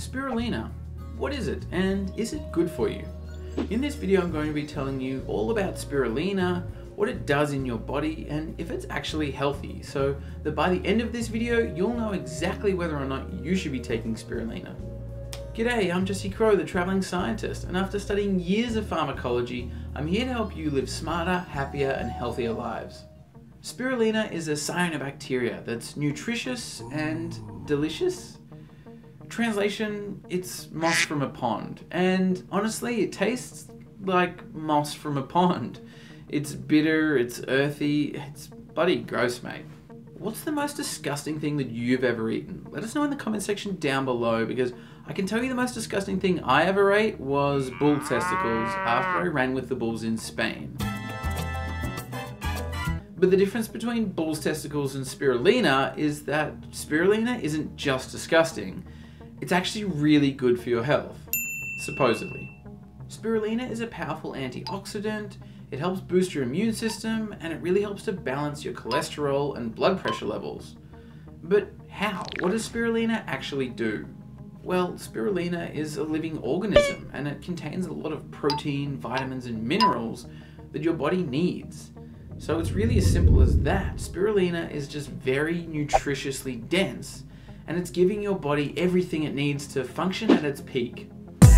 Spirulina. What is it, and is it good for you? In this video I'm going to be telling you all about spirulina, what it does in your body, and if it's actually healthy, so that by the end of this video you'll know exactly whether or not you should be taking spirulina. G'day, I'm Jesse Crow, the traveling scientist, and after studying years of pharmacology, I'm here to help you live smarter, happier, and healthier lives. Spirulina is a cyanobacteria that's nutritious and delicious. Translation, it's moss from a pond, and honestly it tastes like moss from a pond. It's bitter, it's earthy, it's bloody gross, mate. What's the most disgusting thing that you've ever eaten? Let us know in the comment section down below, because I can tell you the most disgusting thing I ever ate was bull testicles after I ran with the bulls in Spain. But the difference between bull's testicles and spirulina is that spirulina isn't just disgusting, it's actually really good for your health, supposedly. Spirulina is a powerful antioxidant, it helps boost your immune system, and it really helps to balance your cholesterol and blood pressure levels. But how? What does spirulina actually do? Well, spirulina is a living organism, and it contains a lot of protein, vitamins, and minerals that your body needs. So it's really as simple as that. Spirulina is just very nutritiously dense, and it's giving your body everything it needs to function at its peak.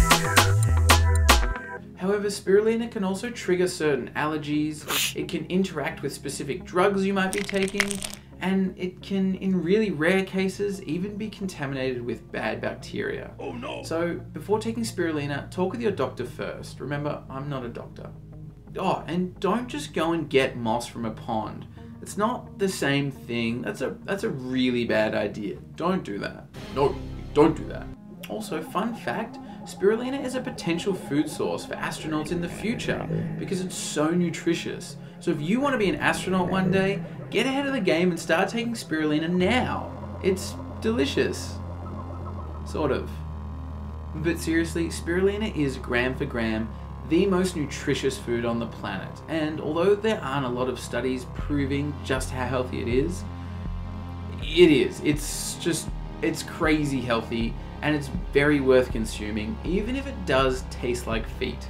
However, spirulina can also trigger certain allergies, it can interact with specific drugs you might be taking, and it can, in really rare cases, even be contaminated with bad bacteria. Oh no! So, before taking spirulina, talk with your doctor first. Remember, I'm not a doctor. Oh, and don't just go and get moss from a pond. It's not the same thing. That's a really bad idea. Don't do that. No, don't do that. Also, fun fact, spirulina is a potential food source for astronauts in the future because it's so nutritious. So if you want to be an astronaut one day, get ahead of the game and start taking spirulina now. It's delicious. Sort of. But seriously, spirulina is gram for gram the most nutritious food on the planet, and although there aren't a lot of studies proving just how healthy it is, it's crazy healthy, and it's very worth consuming, even if it does taste like feet.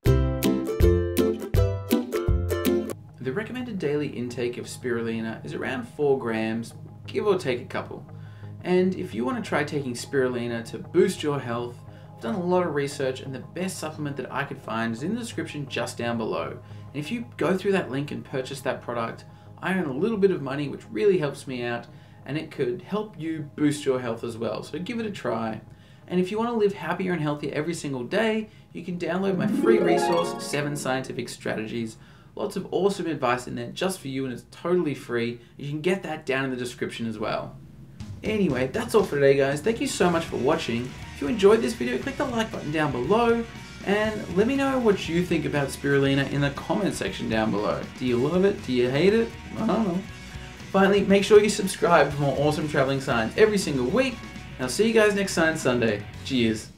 The recommended daily intake of spirulina is around 4 grams, give or take a couple. And if you want to try taking spirulina to boost your health, I've done a lot of research, and the best supplement that I could find is in the description just down below. And if you go through that link and purchase that product, I earn a little bit of money, which really helps me out, and it could help you boost your health as well. So give it a try. And if you want to live happier and healthier every single day, you can download my free resource, 7 Scientific Strategies. Lots of awesome advice in there just for you, and it's totally free. You can get that down in the description as well. Anyway, that's all for today, guys. Thank you so much for watching. If you enjoyed this video, click the like button down below, and let me know what you think about spirulina in the comment section down below. Do you love it? Do you hate it? I don't know. Finally, make sure you subscribe for more awesome traveling science every single week, and I'll see you guys next Science Sunday. Cheers.